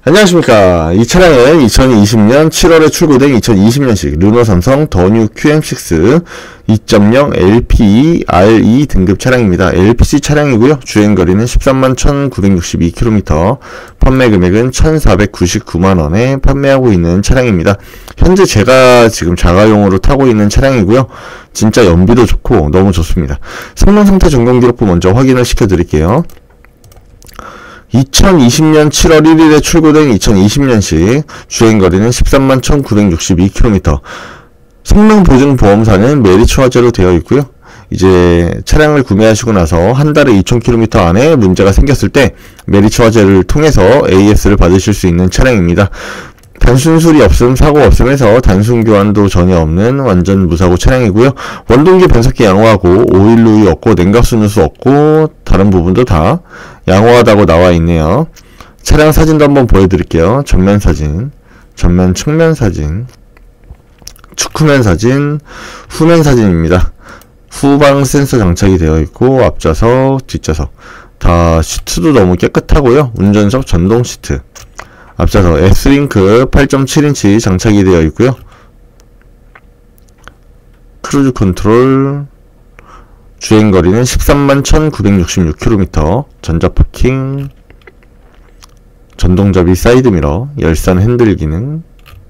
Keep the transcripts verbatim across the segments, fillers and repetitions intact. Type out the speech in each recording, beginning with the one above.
안녕하십니까. 이 차량은 이천이십년 칠월에 출고된 이천이십년식 르노 삼성 더 뉴 큐엠식스 이 점 영 엘피이 알이 등급 차량입니다. 엘피지 차량이고요. 주행거리는 십삼만 천구백육십이 킬로미터, 판매 금액은 천사백구십구만 원에 판매하고 있는 차량입니다. 현재 제가 지금 자가용으로 타고 있는 차량이고요. 진짜 연비도 좋고 너무 좋습니다. 성능 상태 점검 기록부 먼저 확인을 시켜드릴게요. 이천이십년 칠월 일일에 출고된 이천이십년식, 주행거리는 십삼만 천구백육십이 킬로미터, 성능 보증 보험사는 메리츠화재로 되어 있고요. 이제 차량을 구매하시고 나서 한 달에 이천 킬로미터 안에 문제가 생겼을 때 메리츠화재를 통해서 에이에스를 받으실 수 있는 차량입니다. 단순 수리 없음, 사고 없음 해서 단순 교환도 전혀 없는 완전 무사고 차량이고요. 원동기 변속기 양호하고 오일 누이 없고 냉각수 누수 없고 다른 부분도 다 양호하다고 나와 있네요. 차량 사진도 한번 보여드릴게요. 전면 사진, 전면 측면 사진, 측후면 사진, 후면 사진입니다. 후방 센서 장착이 되어 있고 앞좌석, 뒷좌석 다 시트도 너무 깨끗하고요. 운전석 전동 시트, 앞좌석 S링크 팔 점 칠 인치 장착이 되어 있고요. 크루즈 컨트롤, 주행거리는 십삼만 천구백육십육 킬로미터, 전자파킹, 전동접이 사이드미러, 열선 핸들 기능,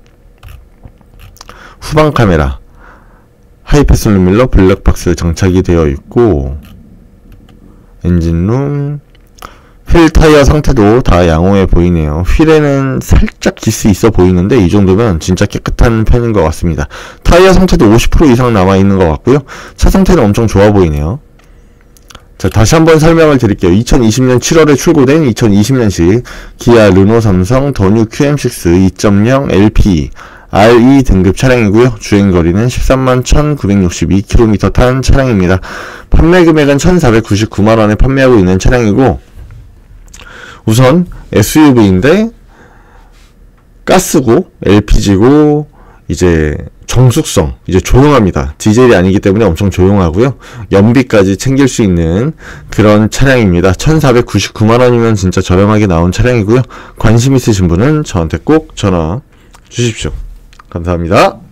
후방 카메라, 하이패스 루밀러 블랙박스 장착이 되어 있고, 엔진룸, 휠 타이어 상태도 다 양호해 보이네요. 휠에는 살짝 기스 있어 보이는데 이 정도면 진짜 깨끗한 편인 것 같습니다. 타이어 상태도 오십 퍼센트 이상 남아있는 것 같고요. 차 상태는 엄청 좋아 보이네요. 자, 다시 한번 설명을 드릴게요. 이천이십년 칠월에 출고된 이천이십년식 기아 르노 삼성 더 뉴 큐엠식스 이 점 영 엘피이 알이 등급 차량이고요. 주행거리는 십삼만 천구백육십이 킬로미터 탄 차량입니다. 판매 금액은 천사백구십구만 원에 판매하고 있는 차량이고, 우선 에스유브이인데 가스고 엘피지고 이제 정숙성, 이제 조용합니다. 디젤이 아니기 때문에 엄청 조용하고요. 연비까지 챙길 수 있는 그런 차량입니다. 천사백구십구만 원이면 진짜 저렴하게 나온 차량이고요. 관심 있으신 분은 저한테 꼭 전화 주십시오. 감사합니다.